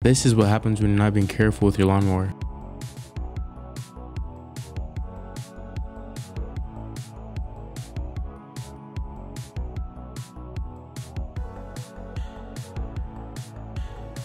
This is what happens when you're not being careful with your lawnmower.